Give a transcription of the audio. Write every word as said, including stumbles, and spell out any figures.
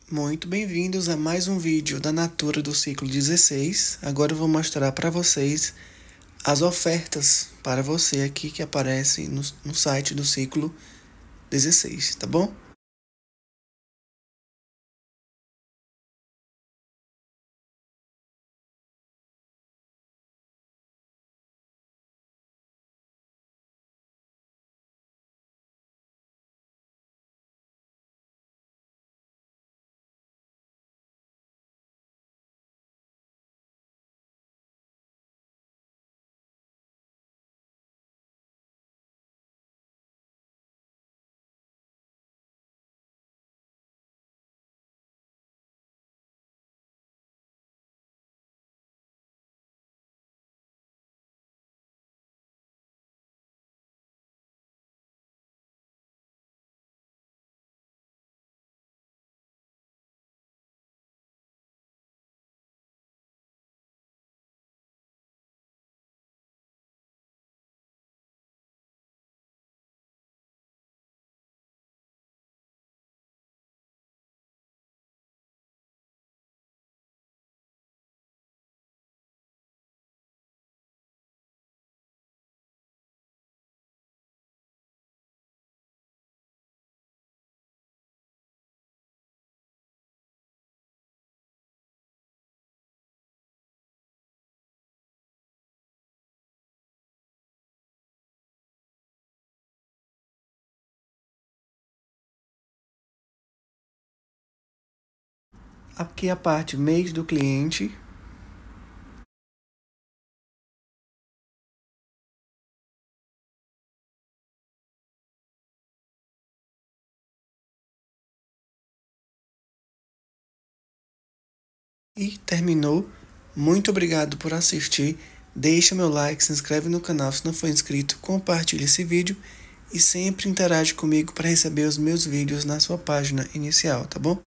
Muito bem-vindos a mais um vídeo da Natura do ciclo dezesseis. Agora eu vou mostrar para vocês as ofertas para você aqui que aparecem no, no site do ciclo dezesseis, tá bom? Aqui a parte mês do cliente. E terminou. Muito obrigado por assistir. Deixa meu like, se inscreve no canal se não for inscrito, compartilhe esse vídeo e sempre interage comigo para receber os meus vídeos na sua página inicial, tá bom?